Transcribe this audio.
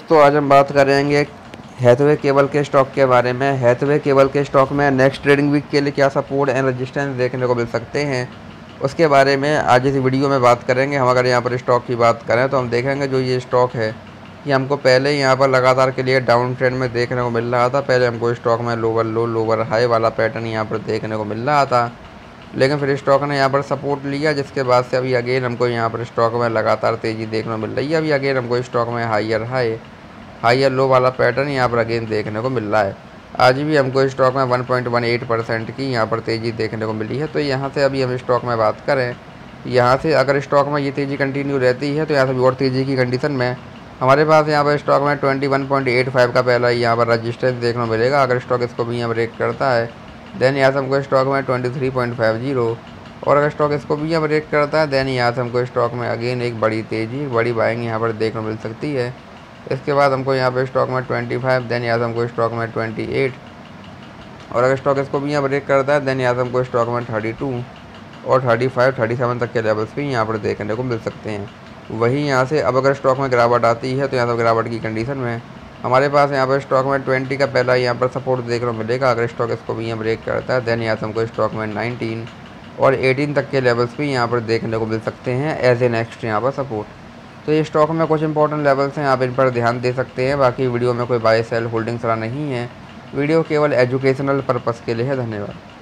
दोस्तों आज हम बात करेंगे हैथवे केबल के स्टॉक के बारे में। हैथवे केबल के स्टॉक में नेक्स्ट ट्रेडिंग वीक के लिए क्या सपोर्ट एंड रेजिस्टेंस देखने को मिल सकते हैं, उसके बारे में आज इस वीडियो में बात करेंगे। हम अगर यहाँ पर स्टॉक की बात करें तो हम देखेंगे जो ये स्टॉक है ये हमको पहले यहाँ पर लगातार के लिए डाउन ट्रेंड में देखने को मिल रहा था। पहले हमको स्टॉक में लोअर लो लोअर हाई वाला पैटर्न यहाँ पर देखने को मिल रहा था, लेकिन फिर स्टॉक ने यहाँ पर सपोर्ट लिया, जिसके बाद से अभी अगेन हमको यहाँ पर स्टॉक में लगातार तेज़ी देखने को मिल रही है। अभी अगेन हमको स्टॉक में हाइयर लो वाला पैटर्न यहाँ पर अगेन देखने को मिल रहा है। आज भी हमको स्टॉक में 1.18% की यहाँ पर तेज़ी देखने को मिली है। तो यहाँ से अभी हम स्टॉक में बात करें, यहाँ से अगर स्टॉक में ये तेज़ी कंटिन्यू रहती है तो यहाँ से भी और तेज़ी की कंडीशन में हमारे पास यहाँ पर स्टॉक में 21.85 का पहला यहाँ पर रजिस्टेंस देखने को मिलेगा। अगर स्टॉक इसको भी यहाँ ब्रेक करता है देन यहाँ से हमको स्टॉक में 23.50, और अगर स्टॉक इसको भी यहाँ ब्रेक करता है देन यहाँ से हमको स्टॉक में अगेन एक बड़ी तेज़ी बड़ी बाइंग यहाँ पर देखने को मिल सकती है। इसके बाद हमको यहाँ पर स्टॉक में 25, देन यहाँ से हमको स्टॉक में 28, और अगर स्टॉक इसको भी यहाँ ब्रेक करता है देन यहाँ से हमको स्टॉक में 32 और 35, 37 तक के लेवल्स भी यहाँ पर देखने को मिल सकते हैं। वहीं यहाँ से अब अगर स्टॉक में गिरावट आती है तो यहाँ से गिरावट की कंडीशन में हमारे पास यहाँ पर स्टॉक में 20 का पहला यहाँ पर सपोर्ट देखने को मिलेगा। अगर स्टॉक इसको भी यहाँ ब्रेक करता है देन यहाँ से हमको स्टॉक में 19 और 18 तक के लेवल्स भी यहाँ पर देखने को मिल सकते हैं एज ए नेक्स्ट यहाँ पर सपोर्ट। तो ये स्टॉक में कुछ इंपॉर्टेंट लेवल्स हैं, आप इन पर ध्यान दे सकते हैं। बाकी वीडियो में कोई बाय सेल होल्डिंग सलाह नहीं है, वीडियो केवल एजुकेशनल पर्पज़ के लिए है। धन्यवाद।